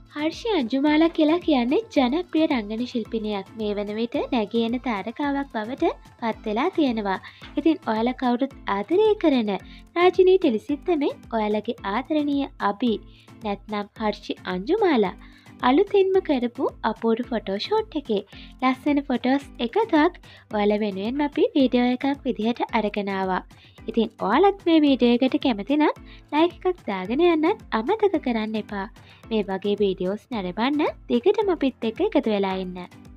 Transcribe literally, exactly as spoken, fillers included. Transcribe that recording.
හර්ෂි අංජුමාලා කියලා කියන්නේ ජනප්‍රිය රංගන ශිල්පිනියක්. මේ වන විට නැගී එන තාරකාවක් බවට පත් වෙලා තියෙනවා. ඉතින් ඔයාලා කවුරුත් ආදරය කරන රාජිනී ටෙලිසිත්තමෙන් ඔයාලගේ ආදරණීය අබි නැත්නම් හර්ෂි අංජුමාලා අලුතින්ම කරපු අපූරු ෆොටෝෂූට් එකේ ලස්සන ෆොටෝස් එකක් ඔයාලා වෙනුවෙන් අපි වීඩියෝ එකක් විදිහට අරගෙන ආවා. ඉතින් ඔයාලත් මේ වීඩියෝ එකට කැමති නම් ලයික් එකක් දාගෙන යන්නත් අමතක කරන්න එපා. මේ වගේ වීඩියෝස් නරඹන්න දිගටම අපිත් එක්ක එකතු වෙලා ඉන්න.